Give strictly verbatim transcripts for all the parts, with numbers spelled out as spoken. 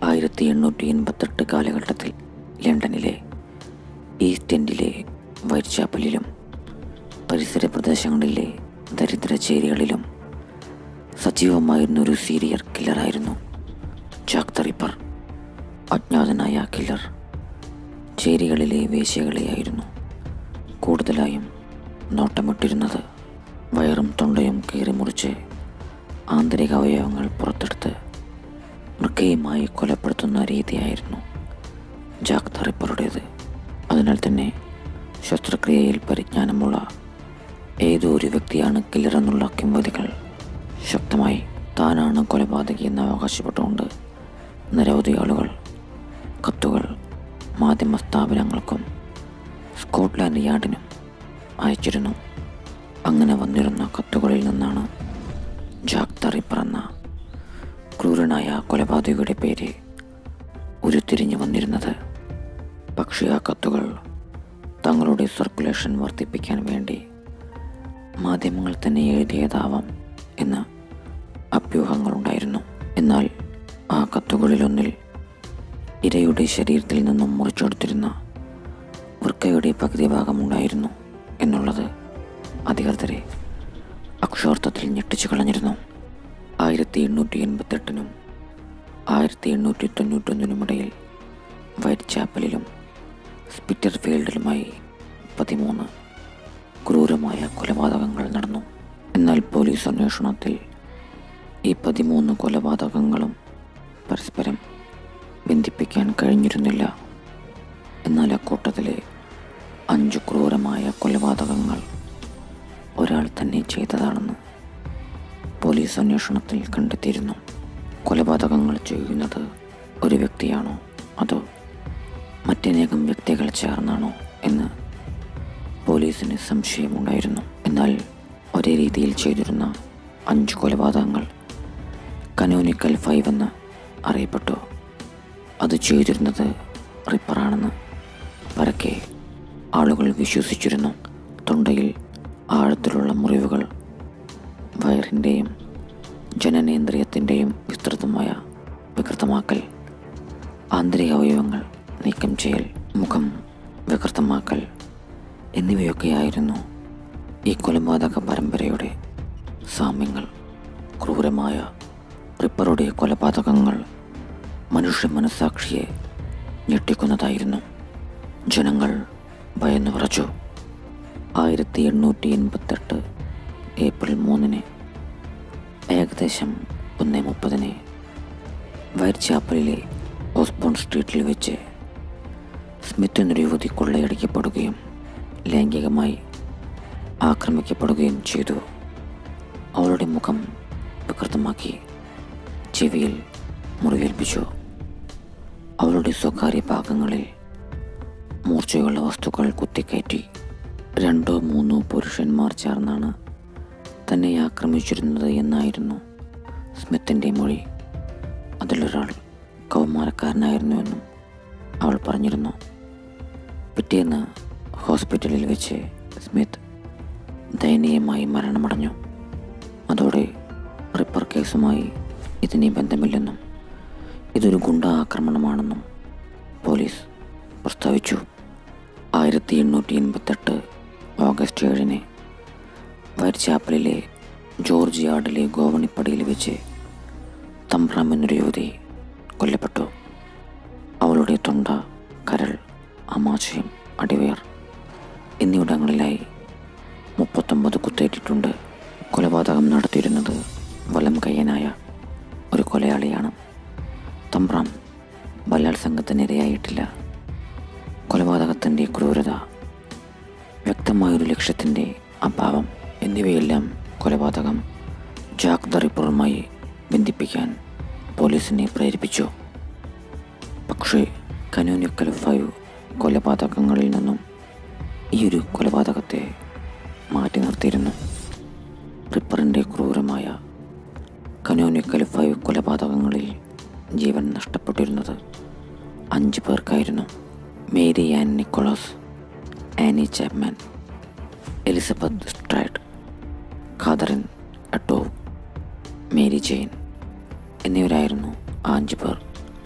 ആയിരത്തി എണ്ണൂറ്റി എൺപത്തെട്ട് കാലഘട്ടത്തിൽ ലണ്ടനിലെ ഈസ്റ്റ് എൻഡിലെ വൈറ്റ് ചാപ്പലിലും പരിസര പ്രദേശങ്ങളിലെ ദരിദ്ര ചേരികളിലും സജീവമായിരുന്ന ഒരു സീരിയൽ കില്ലറായിരുന്നു ജാക്ക് ദ റിപ്പർ. അജ്ഞാതനായ കില്ലർ ചേരികളിലെ വേശ്യകളെയായിരുന്നു കൂടുതലായും നോട്ടമിട്ടിരുന്നത്. വയറും തൊണ്ടയും കീറി മുറിച്ച് ആന്തരിക അവയവങ്ങൾ പുറത്തെടുത്ത് മൃഗീയമായി കൊലപ്പെടുത്തുന്ന രീതിയായിരുന്നു ജാക്ക് ദ റിപ്പറുടേത്. അതിനാൽ തന്നെ ശസ്ത്രക്രിയയിൽ പരിജ്ഞാനമുള്ള ഏതോ ഒരു വ്യക്തിയാണ് കില്ലർ എന്നുള്ള കിംവദന്തികൾ ശക്തമായി. താനാണ് കൊലപാതകി എന്ന് അവകാശപ്പെട്ടുകൊണ്ട് നിരവധി ആളുകൾ കത്തുകൾ മാധ്യമ സ്ഥാപനങ്ങൾക്കും സ്കോട്ട്ലാൻഡ് യാർഡിനും അയച്ചിരുന്നു. അങ്ങനെ വന്നിരുന്ന കത്തുകളിൽ നിന്നാണ് ജാക്ക് ദ റിപ്പർ എന്ന ക്രൂരനായ കൊലപാതകിയുടെ പേര് ഉരുത്തിരിഞ്ഞു വന്നിരുന്നത്. പക്ഷേ ആ കത്തുകൾ തങ്ങളുടെ സർക്കുലേഷൻ വർദ്ധിപ്പിക്കാൻ വേണ്ടി മാധ്യമങ്ങൾ തന്നെ എഴുതിയതാവാം എന്ന അഭ്യൂഹങ്ങളുണ്ടായിരുന്നു. എന്നാൽ ആ കത്തുകളിലൊന്നിൽ ഇരയുടെ ശരീരത്തിൽ നിന്നും മുറിച്ചെടുത്തിരുന്ന വൃക്കയുടെ പകുതി ഭാഗമുണ്ടായിരുന്നു എന്നുള്ളത് അധികൃതരെ അക്ഷരാർത്ഥത്തിൽ ഞെട്ടിച്ചു കളഞ്ഞിരുന്നു. ആയിരത്തി എണ്ണൂറ്റി എൺപത്തെട്ടിനും ആയിരത്തി എണ്ണൂറ്റി തൊണ്ണൂറ്റൊന്നിനുമിടയിൽ വൈറ്റ് ചാപ്പലിലും സ്പിറ്റർഫീൽഡിലുമായി പതിമൂന്ന് ക്രൂരമായ കൊലപാതകങ്ങൾ നടന്നു. എന്നാൽ പോലീസ് അന്വേഷണത്തിൽ ഈ പതിമൂന്ന് കൊലപാതകങ്ങളും പരസ്പരം ബന്ധിപ്പിക്കാൻ കഴിഞ്ഞിരുന്നില്ല. എന്നാൽ അക്കൂട്ടത്തിലെ അഞ്ച് ക്രൂരമായ കൊലപാതകങ്ങൾ ഒരാൾ തന്നെ ചെയ്തതാണെന്ന് പോലീസ് അന്വേഷണത്തിൽ കണ്ടെത്തിയിരുന്നു. കൊലപാതകങ്ങൾ ചെയ്യുന്നത് ഒരു വ്യക്തിയാണോ അതോ മറ്റനേകം വ്യക്തികൾ ചേർന്നാണോ എന്ന് പോലീസിന് സംശയമുണ്ടായിരുന്നു. എന്നാൽ ഒരേ രീതിയിൽ ചെയ്തിരുന്ന അഞ്ച് കൊലപാതകങ്ങൾ കനോനിക്കൽ ഫൈവ് എന്ന് അറിയപ്പെട്ടു. അത് ചെയ്തിരുന്നത് റിപ്പറാണെന്ന് പരക്കെ ആളുകൾ വിശ്വസിച്ചിരുന്നു. തൊണ്ടയിൽ ആഴത്തിലുള്ള മുറിവുകൾ, വയറിൻ്റെയും ജനനേന്ദ്രിയത്തിൻ്റെയും വിസ്തൃതമായ വികൃതമാക്കൽ, ആന്തരിക അവയവങ്ങൾ നീക്കം ചെയ്യൽ, മുഖം വികൃതമാക്കൽ എന്നിവയൊക്കെയായിരുന്നു ഈ കൊലപാതക പരമ്പരയുടെ സാമ്യങ്ങൾ. ക്രൂരമായ റിപ്പറുടെ കൊലപാതകങ്ങൾ മനുഷ്യ മനസ്സാക്ഷിയെ ഞെട്ടിക്കുന്നതായിരുന്നു. ജനങ്ങൾ ഭയന്നു വിറച്ചു. ആയിരത്തി എണ്ണൂറ്റി എൺപത്തെട്ട് ഏപ്രിൽ മൂന്നിന് ഏകദേശം ഒന്ന് മുപ്പതിന് വൈറ്റ് ചാപ്പലിലെ ഓസ്ബോൺ സ്ട്രീറ്റിൽ വെച്ച് സ്മിത്ത് എന്നൊരു യുവതി കൊള്ളയടിക്കപ്പെടുകയും ലൈംഗികമായി ആക്രമിക്കപ്പെടുകയും ചെയ്തു. അവളുടെ മുഖം വികൃതമാക്കി ചെവിയിൽ മുറിവേൽപ്പിച്ചു. അവളുടെ സ്വകാര്യ ഭാഗങ്ങളിൽ മൂർച്ചയുള്ള വസ്തുക്കൾ കുത്തിക്കയറ്റി. രണ്ടോ മൂന്നോ പുരുഷന്മാർ ചേർന്നാണ് തന്നെ ആക്രമിച്ചിരുന്നത് എന്നായിരുന്നു സ്മിത്തിൻ്റെ മൊഴി. അതിലൊരാൾ കൗമാരക്കാരനായിരുന്നുവെന്നും അവൾ പറഞ്ഞിരുന്നു. പിറ്റേന്ന് ഹോസ്പിറ്റലിൽ വെച്ച് സ്മിത്ത് ദയനീയമായി മരണമടഞ്ഞു. അതോടെ റിപ്പർ കേസുമായി ഇതിന് ബന്ധമില്ലെന്നും ഇതൊരു ഗുണ്ട ആക്രമണമാണെന്നും പോലീസ് പ്രസ്താവിച്ചു. ആയിരത്തി എണ്ണൂറ്റി എൺപത്തെട്ട് ഓഗസ്റ്റ് ഏഴിന് വൈറ്റ് ചാപ്പലിലെ ജോർജ് യാർഡിലെ ഗോവണിപ്പടിയിൽ വെച്ച് തമ്പ്രാം എന്നൊരു യുവതി കൊല്ലപ്പെട്ടു. അവളുടെ തൊണ്ട, കരൾ, ആമാശയം, അടിവയർ എന്നിവിടങ്ങളിലായി മുപ്പത്തൊമ്പത് കുത്തേറ്റിട്ടുണ്ട്. കൊലപാതകം നടത്തിയിരുന്നത് വലം കയ്യനായ ഒരു കൊലയാളിയാണ്. തമ്പ്രാം ബലാത്സംഗത്തിനിരയായിട്ടില്ല. കൊലപാതകത്തിൻ്റെ ക്രൂരത, വ്യക്തമായൊരു ലക്ഷ്യത്തിൻ്റെ അഭാവം എന്നിവയെല്ലാം കൊലപാതകം ജാക്ക് ദ റിപ്പറുമായി ബന്ധിപ്പിക്കാൻ പോലീസിനെ പ്രേരിപ്പിച്ചു. പക്ഷേ കനോനിക്കൽ ഫൈവ് കൊലപാതകങ്ങളിൽ നിന്നും ഈയൊരു കൊലപാതകത്തെ മാറ്റി നിർത്തിയിരുന്നു. റിപ്പറിൻ്റെ ക്രൂരമായ കനോനിക്കൽ ഫൈവ് കൊലപാതകങ്ങളിൽ ജീവൻ നഷ്ടപ്പെട്ടിരുന്നത് അഞ്ച് പേർക്കായിരുന്നു. Mary Ann Nicholas, Annie Chapman, Elizabeth Stride, Catherine Eddowes, Mary Jane എന്നിവരായിരുന്നു ആ അഞ്ച് പേർ.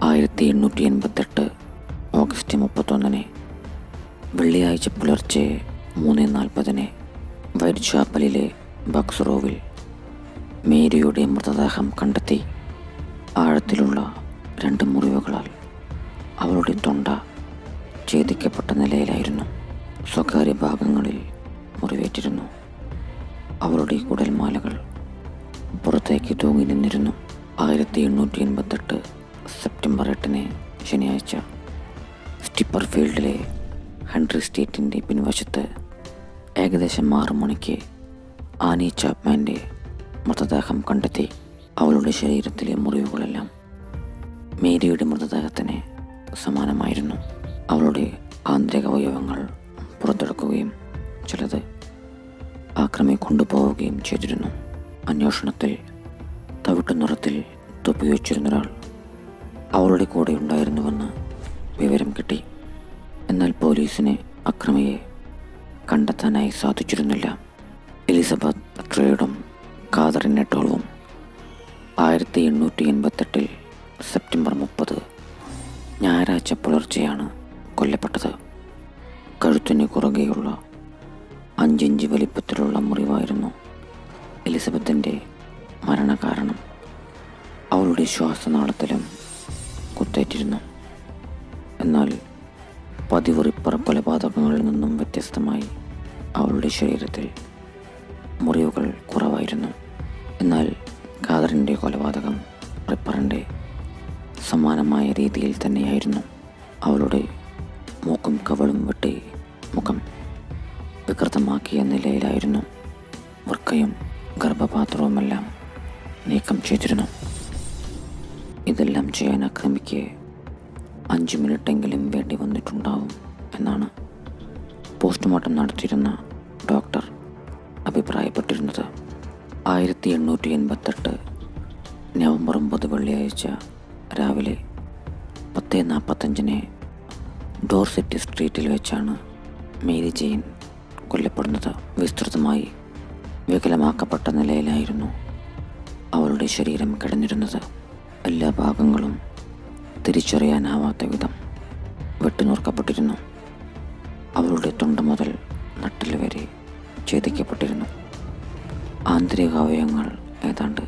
ആയിരത്തി എണ്ണൂറ്റി എൺപത്തെട്ട് ഓഗസ്റ്റ് മുപ്പത്തൊന്നിന് വെള്ളിയാഴ്ച പുലർച്ചെ മൂന്ന് നാൽപ്പതിന് വൈറ്റ് ചാപ്പലിലെ ബക്സ്റോവിൽ മേരിയുടെ മൃതദേഹം കണ്ടെത്തി. ആഴത്തിലുള്ള രണ്ട് മുറിവുകളാൽ അവളുടെ തൊണ്ട ഛേദിക്കപ്പെട്ട നിലയിലായിരുന്നു. സ്വകാര്യ ഭാഗങ്ങളിൽ മുറിവേറ്റിരുന്നു. അവളുടെ കുടൽമാലകൾ പുറത്തേക്ക് തൂങ്ങി നിന്നിരുന്നു. ആയിരത്തി എണ്ണൂറ്റി എൺപത്തെട്ട് സെപ്റ്റംബർ എട്ടിന് ശനിയാഴ്ച സ്റ്റിപ്പർ ഫീൽഡിലെ ഹെൻറി സ്റ്റേറ്റിൻ്റെ പിൻവശത്ത് ഏകദേശം ആറു മണിക്ക് ആനി ചാപ്മാൻ്റെ മൃതദേഹം കണ്ടെത്തി. അവളുടെ ശരീരത്തിലെ മുറിവുകളെല്ലാം മേരിയുടെ മൃതദേഹത്തിന് സമാനമായിരുന്നു. അവളുടെ ആന്തരിക അവയവങ്ങൾ പുറത്തെടുക്കുകയും ചിലത് ആക്രമി കൊണ്ടുപോവുകയും ചെയ്തിരുന്നു. അന്വേഷണത്തിൽ തവിട്ടു നിറത്തിൽ തൊപ്പി വെച്ചിരുന്നൊരാൾ അവളുടെ കൂടെ ഉണ്ടായിരുന്നുവെന്ന് വിവരം കിട്ടി. എന്നാൽ പോലീസിന് അക്രമിയെ കണ്ടെത്താനായി സാധിച്ചിരുന്നില്ല. എലിസബത്ത് ട്രേഡും കാതറിൻ നെറ്റോളും ആയിരത്തി എണ്ണൂറ്റി എൺപത്തെട്ടിൽ സെപ്റ്റംബർ മുപ്പത് ഞായറാഴ്ച പുലർച്ചെയാണ് കൊല്ലപ്പെട്ടത്. കഴുത്തിന് കുറുകെയുള്ള അഞ്ചിഞ്ച് വലിപ്പത്തിലുള്ള മുറിവായിരുന്നു എലിസബത്തിൻ്റെ മരണകാരണം. അവളുടെ ശ്വാസനാളത്തിലും കുത്തേറ്റിരുന്നു. എന്നാൽ പതിവ് റിപ്പർ കൊലപാതകങ്ങളിൽ നിന്നും വ്യത്യസ്തമായി അവളുടെ ശരീരത്തിൽ മുറിവുകൾ കുറവായിരുന്നു. എന്നാൽ കാതറിൻ്റെ കൊലപാതകം റിപ്പറിൻ്റെ സമാനമായ രീതിയിൽ തന്നെയായിരുന്നു. അവളുടെ മൂക്കും കവളും വെട്ടി മുഖം വികൃതമാക്കിയ നിലയിലായിരുന്നു. വൃക്കയും ഗർഭപാത്രവുമെല്ലാം നീക്കം ചെയ്തിരുന്നു. ഇതെല്ലാം ചെയ്യാൻ അക്രമിക്ക് അഞ്ച് മിനിറ്റെങ്കിലും വേണ്ടി വന്നിട്ടുണ്ടാവും എന്നാണ് പോസ്റ്റ്മോർട്ടം നടത്തിയിരുന്ന ഡോക്ടർ അഭിപ്രായപ്പെട്ടിരുന്നത്. ആയിരത്തി എണ്ണൂറ്റി എൺപത്തെട്ട് നവംബർ ഒമ്പത് വെള്ളിയാഴ്ച രാവിലെ പത്ത് നാൽപ്പത്തഞ്ചിന് ഡോർസെറ്റ് സ്ട്രീറ്റിൽ വെച്ചാണ് മേരി ജെയിൻ കൊല്ലപ്പെടുന്നത്. വിസ്തൃതമായി വികലമാക്കപ്പെട്ട നിലയിലായിരുന്നു അവളുടെ ശരീരം കിടന്നിരുന്നത്. എല്ലാ ഭാഗങ്ങളും തിരിച്ചറിയാനാവാത്ത വിധം വെട്ടിനുറുക്കപ്പെട്ടിരുന്നു. അവളുടെ തൊണ്ട മുതൽ നട്ടിൽ വരെ ഛേദിക്കപ്പെട്ടിരുന്നു. ആന്തരികാവയവങ്ങൾ ഏതാണ്ട്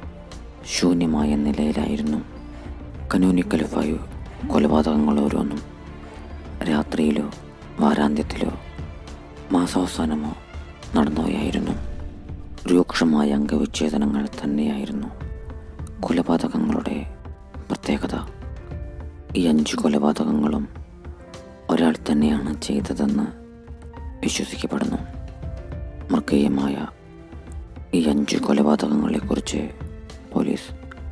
ശൂന്യമായ നിലയിലായിരുന്നു. കനോനിക്കൽ ഫൈവ് കൊലപാതകങ്ങൾ ഓരോന്നും രാത്രിയിലോ വാരാന്ത്യത്തിലോ മാസാവസാനമോ നടന്നവയായിരുന്നു. രൂക്ഷമായ അംഗവിച്ഛേദനങ്ങൾ തന്നെയായിരുന്നു കൊലപാതകങ്ങളുടെ പ്രത്യേകത. ഈ അഞ്ച് കൊലപാതകങ്ങളും ഒരാൾ തന്നെയാണ് ചെയ്തതെന്ന് വിശ്വസിക്കപ്പെടുന്നു. മൃഗീയമായ ഈ അഞ്ച് കൊലപാതകങ്ങളെക്കുറിച്ച് പോലീസ്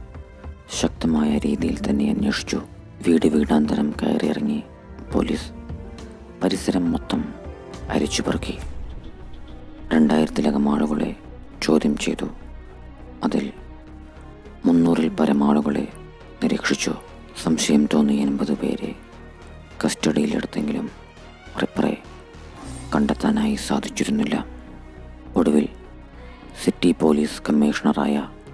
ശക്തമായ രീതിയിൽ തന്നെ അന്വേഷിച്ചു. വീട് വീടാന്തരം കയറിയിറങ്ങി പോലീസ് പരിസരം മൊത്തം അരിച്ചുപെറുക്കി. രണ്ടായിരത്തിലകം ആളുകളെ ചോദ്യം ചെയ്തു. അതിൽ മുന്നൂറിൽ പരം ആളുകളെ നിരീക്ഷിച്ചു. സംശയം തോന്നിയ എൺപത് പേരെ കസ്റ്റഡിയിലെടുത്തെങ്കിലും റിപ്പറെ കണ്ടെത്താനായി സാധിച്ചിരുന്നില്ല. ഒടുവിൽ സിറ്റി പോലീസ് കമ്മീഷണറായ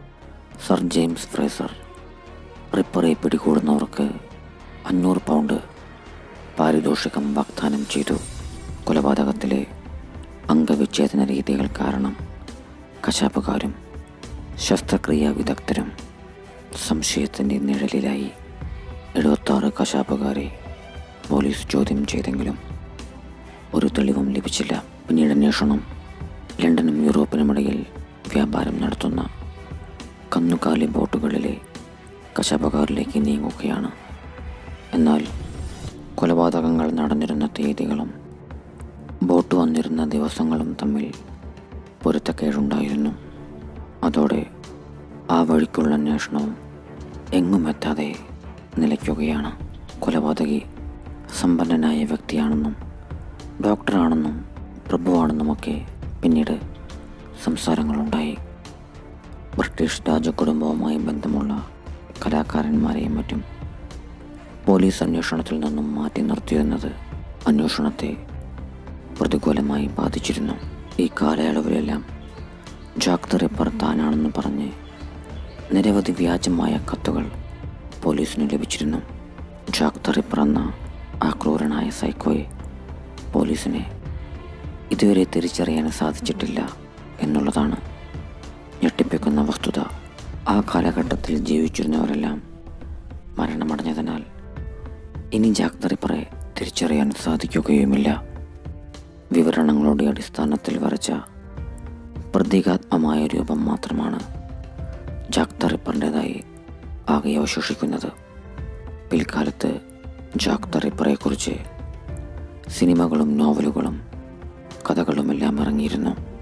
സർ ജെയിംസ് ഫ്രേസർ റിപ്പറെ പിടികൂടുന്നവർക്ക് അഞ്ഞൂറ് പൗണ്ട് പാരിതോഷികം വാഗ്ദാനം ചെയ്തു. കൊലപാതകത്തിലെ അംഗവിച്ഛേദന രീതികൾ കാരണം കശാപ്പുകാരും ശസ്ത്രക്രിയാ വിദഗ്ധരും സംശയത്തിൻ്റെ നിഴലിലായി. എഴുപത്താറ് കശാപ്പുകാരെ പോലീസ് ചോദ്യം ചെയ്തെങ്കിലും ഒരു തെളിവും ലഭിച്ചില്ല. പിന്നീട് അന്വേഷണം ലണ്ടനും യൂറോപ്പിനുമിടയിൽ വ്യാപാരം നടത്തുന്ന കന്നുകാലി ബോട്ടുകളിലെ കശാപ്പുകാരിലേക്ക് നീങ്ങുകയാണ്. എന്നാൽ കൊലപാതകങ്ങൾ നടന്നിരുന്ന തീയതികളും ബോട്ട് വന്നിരുന്ന ദിവസങ്ങളും തമ്മിൽ പൊരുത്തക്കേടുണ്ടായിരുന്നു. അതോടെ ആ വഴിക്കുള്ള അന്വേഷണവും എങ്ങുമെത്താതെ നിലയ്ക്കുകയാണ്. കൊലപാതകി സമ്പന്നനായ വ്യക്തിയാണെന്നും ഡോക്ടറാണെന്നും പ്രഭുവാണെന്നുമൊക്കെ പിന്നീട് സംസാരങ്ങളുണ്ടായി. ബ്രിട്ടീഷ് രാജകുടുംബവുമായി ബന്ധമുള്ള കലാകാരന്മാരെയും മറ്റും പോലീസ് അന്വേഷണത്തിൽ നിന്നും മാറ്റി നിർത്തിയിരുന്നത് അന്വേഷണത്തെ പ്രതികൂലമായി ബാധിച്ചിരുന്നു. ഈ കാലയളവിലെല്ലാം ജാക്ക് ദ റിപ്പർ താനാണെന്ന് പറഞ്ഞ് നിരവധി വ്യാജമായ കത്തുകൾ പോലീസിന് ലഭിച്ചിരുന്നു. ജാക്ക് ദ റിപ്പർ എന്ന ആ ക്രൂരനായ സൈക്കോയെ പോലീസിനെ ഇതുവരെ തിരിച്ചറിയാൻ സാധിച്ചിട്ടില്ല എന്നുള്ളതാണ് ഞെട്ടിപ്പിക്കുന്ന വസ്തുത. ആ കാലഘട്ടത്തിൽ ജീവിച്ചിരുന്നവരെല്ലാം മരണമടഞ്ഞതിനാൽ ഇനി ജാക്ക് ദ റിപ്പറെ തിരിച്ചറിയാൻ സാധിക്കുകയുമില്ല. വിവരണങ്ങളുടെ അടിസ്ഥാനത്തിൽ വരച്ച പ്രതീകാത്മകമായ രൂപം മാത്രമാണ് ജാക്ക് ദ റിപ്പറിൻ്റെതായി ആകെ അവശേഷിക്കുന്നത്. പിൽക്കാലത്ത് ജാക്ക് ദ റിപ്പറെക്കുറിച്ച് സിനിമകളും നോവലുകളും കഥകളുമെല്ലാം ഇറങ്ങിയിരുന്നു.